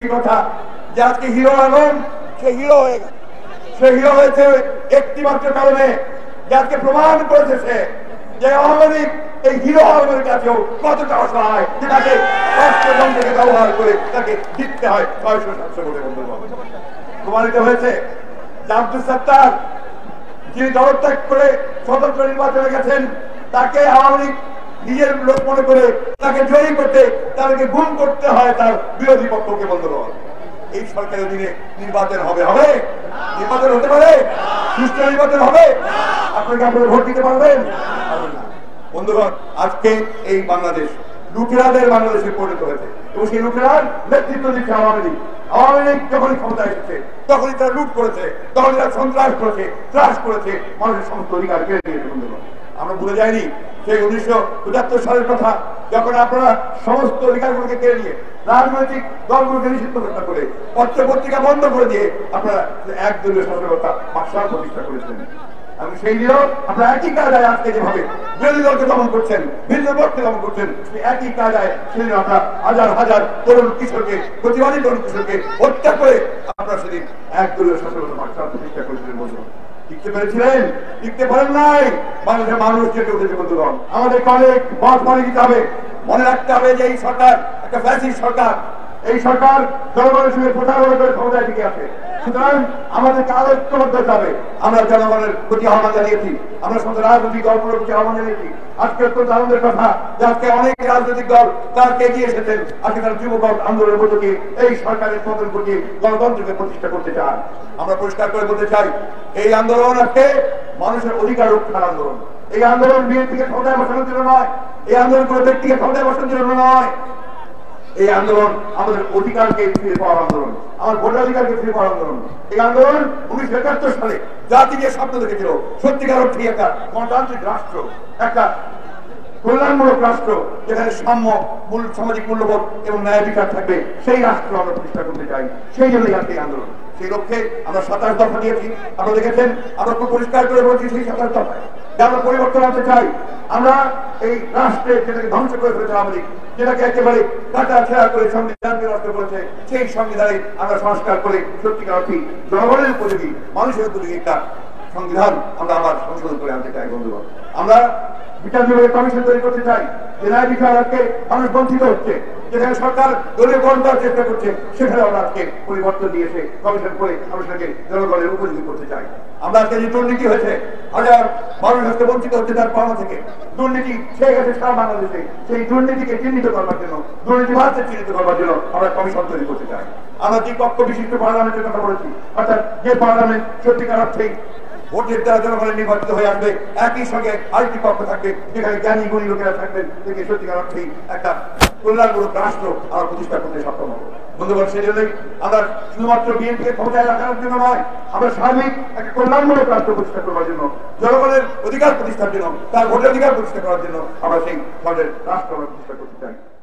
কথা যে আজকে হিরো আলম সে হিরো হয়ে গেছে, সে হিরো হয়েছে একটি মাত্র কারণে যে আজকে প্রমাণ করেছে সে যে আওয়ামী লীগ এই হিরো আলমের কাছেও কতটা অসহায় যে তাকে রাষ্ট্রযন্ত্রকে ব্যবহার করে তাকে জিততে হয় 600-700 ভোটে। প্রমাণিত হয়েছে যে আব্দুল সত্তার যিনি দলত্যাগ করে স্বতন্ত্র নির্বাচনে গেছেন তাকে আওয়ামী লীগ নিজের লোক মনে করে তাকে জয়ী করতে তাদেরকে গুম করতে হয় তার বিরোধী পক্ষকে বন্ধুগণ। এই সরকারের দিনে নির্বাচন হবে, হবে নির্বাচন হতে পারে, সুষ্ঠু নির্বাচন হবে, আপনাকে আপনারা ভোট দিতে পারবেন বন্ধুগণ। আজকে এই বাংলাদেশ লুটেরাদের বাংলাদেশে পরিণত হয়েছে এবং সেই লুটেরার নেতৃত্ব দিচ্ছে আওয়ামী লীগ। আওয়ামী লীগ যখনই ক্ষমতায় এসেছে তখনই তারা লুট করেছে, তখনই তারা সন্ত্রাস করেছে, ত্রাস করেছে, মানুষের সমস্ত অধিকার কেড়ে নিয়েছে বন্ধুগণ। আমরা ভুলে যাইনি সেই 1975 সালের কথা, যখন আপনারা সমস্ত অধিকারগুলোকে কেড়ে নিয়ে রাজনৈতিক দলগুলোকে নিষিদ্ধ ঘোষণা করে পত্র পত্রিকা বন্ধ করে দিয়ে আপনারা একদলীয় শাসন ব্যবস্থা বাকশাল প্রতিষ্ঠা করেছেন। এবং সেই দিনও আপনারা একই কায়দায় আজকে যেভাবে বিরোধী দলকে দমন করছেন, ভিন্ন পক্ষে দমন করছেন, সেই একই কায়দায় সেদিন আপনারা হাজার হাজার তরুণ কিশোরকে, প্রতিবাদী তরুণ কিশোরকে হত্যা করে আপনারা সেদিন একদলীয় শাসন ব্যবস্থা বাকশাল প্রতিষ্ঠা করেছিলেন বন্ধুগণ। টিকতে পেরেছিলেন? টিকতে পারেন নাই। বাংলাদেশের মানুষ জেগে উঠেছে বন্ধুগণ। আমাদেরকে অনেক পথ পাড়ি দিতে হবে। মনে রাখতে হবে যে এই সরকার একটা ফ্যাসিস্ট সরকার, এই সরকার জনগণের সঙ্গে প্রতারণা করে ক্ষমতায় টিকে আছে। সুতরাং আমাদেরকে আরো ঐক্যবদ্ধ হতে হবে। আমরা জনগণের প্রতি আহ্বান জানিয়েছি, আমরা সমস্ত রাজনৈতিক দলগুলোর প্রতি আহ্বান জানিয়েছি। আজকে অত্যন্ত আনন্দের কথা যে আজকে অনেক রাজনৈতিক দল তার এগিয়ে এসেছেন। আজকে তারা যুবক আন্দোলনের মধ্য দিয়ে এই সরকারের পতন ঘটিয়ে গণতন্ত্রকে প্রতিষ্ঠা করতে চান। আমরা পরিষ্কার করে বলতে চাই, এই আন্দোলন আজকে মানুষের অধিকার রক্ষার আন্দোলন। এই আন্দোলন বিএনপিকে ক্ষমতায় বসানোর জন্য নয়, এই আন্দোলন কোনো ব্যক্তিকে ক্ষমতায় বসানোর জন্য নয়। এই আন্দোলন আমাদের অধিকারকে ফিরে পাওয়ার আন্দোলন, আমার ভোটাধিকারকে ফিরে পাওয়ার আন্দোলন। এই আন্দোলন 1971 সালে জাতি যে স্বপ্ন দেখেছিল সত্যিকার অর্থে একটা গণতান্ত্রিক রাষ্ট্র, একটা কল্যাণমূলক রাষ্ট্র যেখানে সাম্য সামাজিক মূল্যবোধ এবং ন্যায় বিচার থাকবে, সেই রাষ্ট্র আমরা প্রতিষ্ঠা করতে চাই। সেই জন্যই আজকে এই আন্দোলন। সেই লক্ষ্যে আমরা 27 দফা দিয়েছি। আপনারা দেখেছেন, আমরা খুব পরিষ্কার করে বলছি সেই 27 দফায় যে আমরা পরিবর্তন আনতে চাই। আমরা এই রাষ্ট্রে যেটাকে ধ্বংস করে ফেলেছে আওয়ামী লীগ, যেটাকে একেবারে কাটা ছেঁড়া করে সংবিধানকে নষ্ট করেছে, সেই সংবিধানে আমরা সংস্কার করে সত্যিকার অর্থে জনগণের উপযোগী, মানুষের উপযোগী একটা সংবিধান আমরা আবার সংশোধন করে আনতে চাই বন্ধুগণ। আমরা বিচার বিভাগের কমিশন তৈরি করতে চাই, যে ন্যায় বিচার আজকে মানুষ বঞ্চিত হচ্ছে, যেখানে সরকার দলীয় গণ দেওয়ার চেষ্টা করছে, সেখানে আমরা আজকে পরিবর্তন দিয়েছে কমিশন করে আমরা সেটাকে জনগণের উপযোগী করতে চাই। আমরা আজকে যে দুর্নীতি হয়েছে, হাজার মানুষ আজকে বঞ্চিত হচ্ছে তার পাওনা থেকে, দুর্নীতি ছেয়ে গেছে সারা বাংলাদেশে, সেই দুর্নীতিকে চিহ্নিত করবার জন্য, দুর্নীতিবাদকে চিহ্নিত করবার জন্য আমরা কমিশন তৈরি করতে চাই। আমরা দ্বিপক্ষ বিশিষ্ট পার্লামেন্টের কথা বলেছি, অর্থাৎ যে পার্লামেন্ট সত্যিকার অর্থেই ভোটের দ্বারা জনগণের নির্বাচিত হয়ে আসবে, একই সঙ্গে আরেকটি পক্ষ থাকবে যেখানে জ্ঞানী গুণী লোকেরা থাকবেন, থেকে সত্যিকার অর্থেই একটা কল্যাণমূলক রাষ্ট্র আমরা প্রতিষ্ঠা করতে সক্ষম হবো বন্ধুগণ। সেই জন্যই আমরা শুধুমাত্র বিএনপিকে ক্ষমতায় রাখার জন্য নয়, আমরা সার্বিক একটা কল্যাণমূলক রাষ্ট্র প্রতিষ্ঠা করবার জন্য, জনগণের অধিকার প্রতিষ্ঠার জন্য, তার ভোটের অধিকার প্রতিষ্ঠা করার জন্য আমরা সেই ধরনের রাষ্ট্র আমরা প্রতিষ্ঠা করতে চাই।